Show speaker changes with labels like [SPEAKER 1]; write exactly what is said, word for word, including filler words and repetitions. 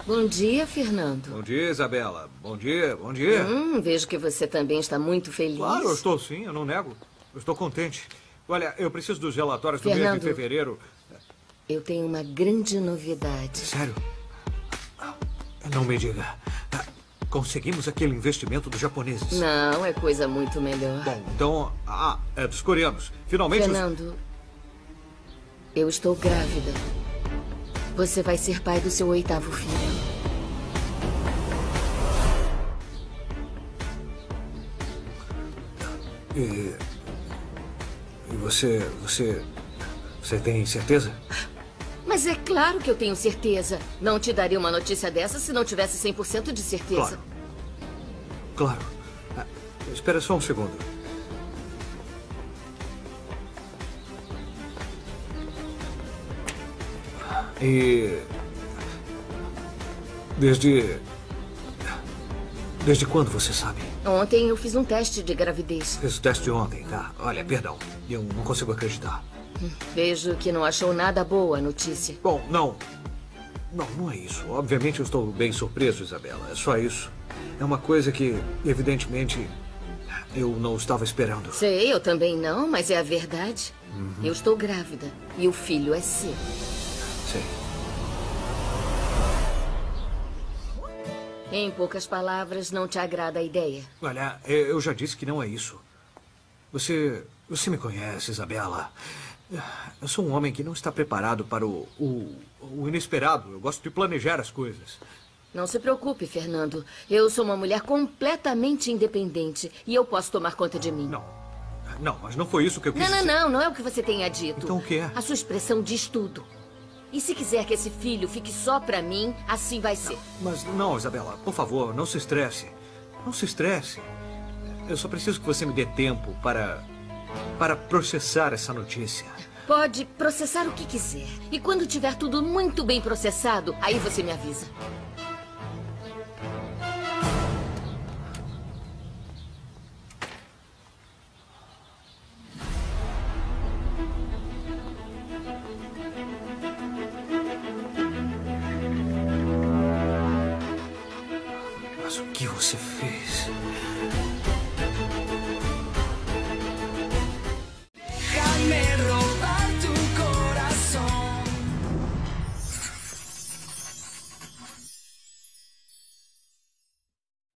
[SPEAKER 1] Bom dia, Fernando.
[SPEAKER 2] Bom dia, Isabela. Bom dia, bom dia.
[SPEAKER 1] Hum, vejo que você também está muito feliz.
[SPEAKER 2] Claro, eu estou sim, eu não nego. Eu estou contente. Olha, eu preciso dos relatórios do
[SPEAKER 1] Fernando,
[SPEAKER 2] mês de fevereiro.
[SPEAKER 1] Eu tenho uma grande novidade.
[SPEAKER 2] Sério? Não me diga. Conseguimos aquele investimento dos japoneses.
[SPEAKER 1] Não, é coisa muito melhor.
[SPEAKER 2] Bom, então... Ah, é dos coreanos. Finalmente...
[SPEAKER 1] Fernando, os... eu estou grávida. Você vai ser pai do seu oitavo filho.
[SPEAKER 2] E... E você... Você... Você tem certeza?
[SPEAKER 1] Mas é claro que eu tenho certeza. Não te daria uma notícia dessa se não tivesse cem por cento de certeza.
[SPEAKER 2] Claro. Claro. Ah, espera só um segundo. E... Desde... Desde quando você sabe?
[SPEAKER 1] Ontem eu fiz um teste de gravidez.
[SPEAKER 2] Fiz o teste ontem, tá? Olha, perdão. Eu não consigo acreditar.
[SPEAKER 1] Vejo que não achou nada boa a notícia.
[SPEAKER 2] Bom, não. Não, não é isso. Obviamente eu estou bem surpreso, Isabela. É só isso. É uma coisa que, evidentemente, eu não estava esperando.
[SPEAKER 1] Sei, eu também não, mas é a verdade.
[SPEAKER 2] Uhum.
[SPEAKER 1] Eu estou grávida e o filho é seu.
[SPEAKER 2] Sei.
[SPEAKER 1] Em poucas palavras, não te agrada a ideia?
[SPEAKER 2] Olha, eu já disse que não é isso. Você... Você me conhece, Isabela. Eu sou um homem que não está preparado para o, o, o inesperado. Eu gosto de planejar as coisas.
[SPEAKER 1] Não se preocupe, Fernando. Eu sou uma mulher completamente independente e eu posso tomar conta de mim.
[SPEAKER 2] Não. Não, mas não foi isso que eu quis
[SPEAKER 1] Não, não,
[SPEAKER 2] dizer.
[SPEAKER 1] não. Não é o que você tenha dito.
[SPEAKER 2] Então o que é?
[SPEAKER 1] A sua expressão diz tudo. E se quiser que esse filho fique só pra mim, assim vai ser.
[SPEAKER 2] Não, mas não, Isabela. Por favor, não se estresse. Não se estresse. Eu só preciso que você me dê tempo para... para processar essa notícia.
[SPEAKER 1] Pode processar o que quiser. E quando tiver tudo muito bem processado, aí você me avisa.
[SPEAKER 2] Mas o que você fez?